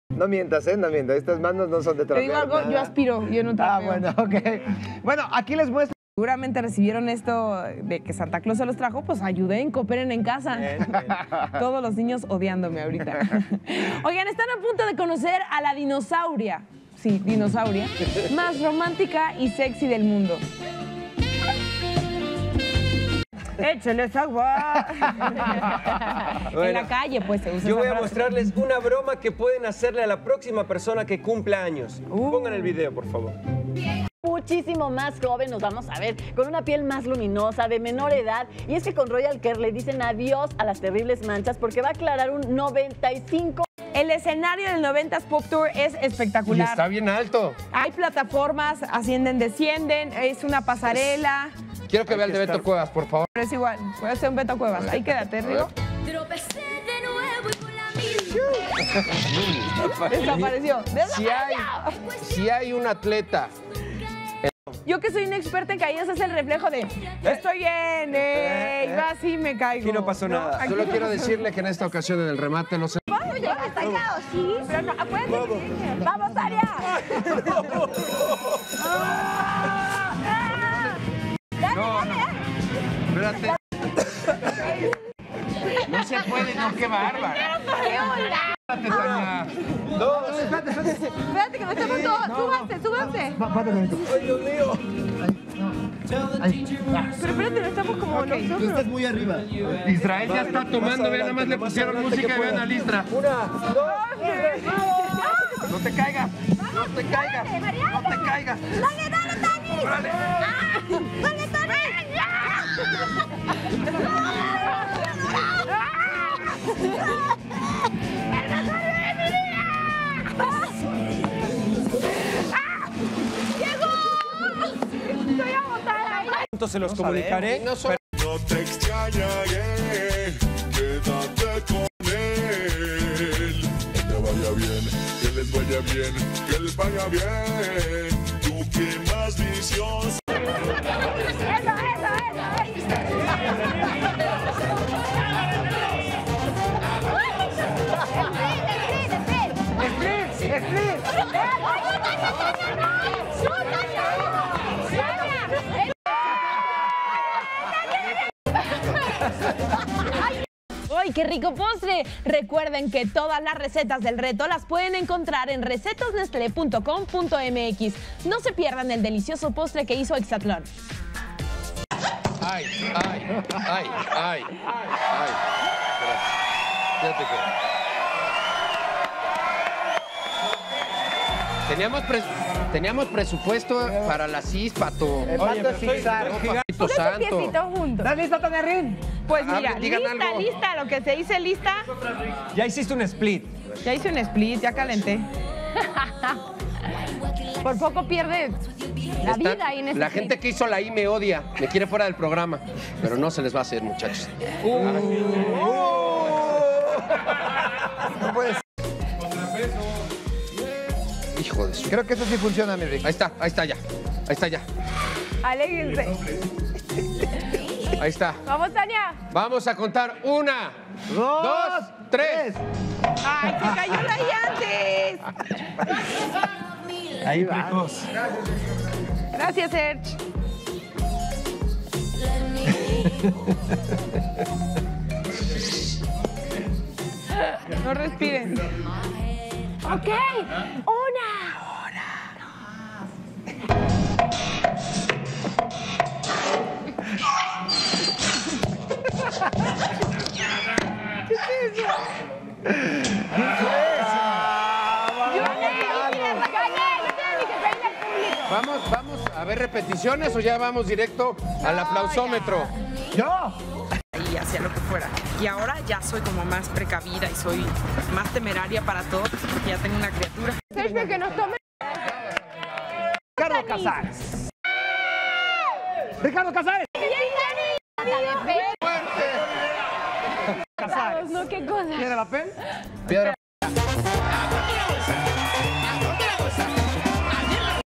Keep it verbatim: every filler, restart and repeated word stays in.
No mientas, ¿eh? No mientas. Estas manos no son de trapear. Te digo algo, nada. yo aspiro, yo no trapeo. Ah, bueno, ok. Bueno, aquí les muestro. Seguramente recibieron esto de que Santa Claus se los trajo, pues ayuden, cooperen en casa. Bien, bien. Todos los niños odiándome ahorita. Oigan, están a punto de conocer a la dinosauria, sí, dinosauria, más romántica y sexy del mundo. ¡Écheles agua! Bueno, en la calle, pues, se usa yo esa voy a frase. mostrarles una broma que pueden hacerle a la próxima persona que cumpla años. Uh. Pongan el video, por favor. Muchísimo más joven nos vamos a ver, con una piel más luminosa, de menor edad. Y es que con Royal Care le dicen adiós a las terribles manchas porque va a aclarar un noventa y cinco. El escenario del noventas Pop Tour es Y espectacular. está bien alto. Hay plataformas, ascienden, descienden, es una pasarela. Quiero que vea el de Beto Cuevas, por favor. Pero es igual, puede ser un Beto Cuevas. Ahí quédate, Rigo. Tropecé de nuevo y con la misma. Desapareció. Si hay, si hay un atleta. Yo que soy una experta en caídas es el reflejo de estoy bien, eh, y va así me caigo. Aquí no pasó nada. aquí Solo no quiero pasó decirle que en esta ocasión en el remate no se... Vamos, ya está allá, sí. Pero no, acuérdate. ¡Vamos, Aria! No, no. Espérate. No se puede, no, qué bárbaro. Espérate, Tania. Dos. Espérate, espérate. Espérate que no estamos todos. Súbanse, súbanse. ¡Ay, Dios mío! Pero espérate, no estamos como nosotros. Estás muy arriba. Israel ya está tomando, vean, nada más le pusieron música y vean a Listra. Una, dos, tres. No te caigas, no te caigas, no te caigas. ¡Dale, dale, Tani! Órale. ¡Ah! ¡Dale, Tani! Estoy agotada. Se los comunicaré. No son- No te extrañaré, quédate con él. Que te vaya bien, que les vaya bien, que les vaya bien. Tú que más visión. ¡Eso, eso, eso! ¡Split! ¡Ay, qué rico postre! Recuerden que todas las recetas del reto las pueden encontrar en recetas nestlé punto com punto m x. No se pierdan el delicioso postre que hizo Exatlón. Ay, ay, ay, ay, ay. Fíjate que... Teníamos, pres... Teníamos presupuesto para la cis, Pato. Oye, pero estoy Papito santo. juntos. ¿Estás lista, Tanerrín? Pues mira, Ah, digan lista, algo. lista, lo que se dice lista. Ya hiciste un split. Ya hice un split, ya calenté. Por poco pierde la Está- vida ahí en ese La split. gente que hizo la I me odia, me quiere fuera del programa, pero no se les va a hacer, muchachos. No puedes. Hijo de su... Creo que eso sí funciona, mi Rick. Ahí está, ahí está ya, ahí está ya, Alégrense. ahí está. Vamos, Tania. Vamos a contar una, Dos, dos, tres. Ay, se cayó la I antes. Ahí precoz. Gracias, Serge. No respiren. Ok, una. Yo le dije, regañé, no tiene ni que pedirle al público. Vamos, vamos a ver repeticiones o ya vamos directo al aplausómetro. ¡Yo! Y hacía lo que fuera. Y ahora ya soy como más precavida y soy más temeraria para todo porque ya tengo una criatura. Sergio, que nos tome. Ricardo Casares. Ricardo Casares. Casares. No, qué cosa. ¿Piedra, papel? Piedra,